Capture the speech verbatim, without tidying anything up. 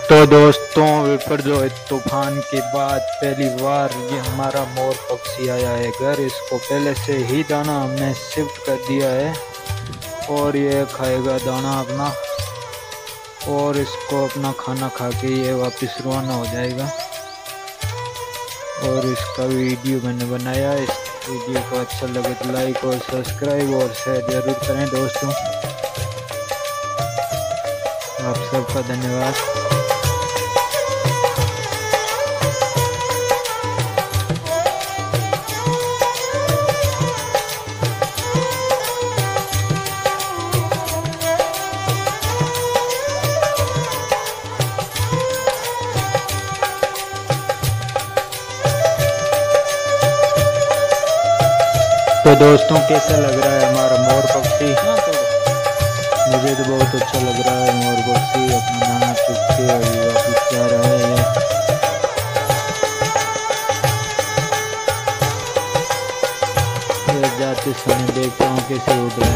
तो दोस्तों विपर्जोय तूफान के बाद पहली बार ये हमारा मोर पक्षी आया है घर। इसको पहले से ही दाना हमने शिफ्ट कर दिया है और ये खाएगा दाना अपना और इसको अपना खाना खा के ये वापस रवाना हो जाएगा। और इसका वीडियो मैंने बनाया। इस वीडियो को अच्छा लगे तो लाइक और सब्सक्राइब और शेयर जरूर करें दोस्तों। आप सबका धन्यवाद। तो दोस्तों कैसा लग रहा है हमारा मोर पक्षी? मुझे तो बहुत अच्छा लग रहा है। मोर पक्षी अपना दाना चुग के अभी वापस जा रहा है। ये जाते समय देखता हूँ कैसे उड़ रहा है।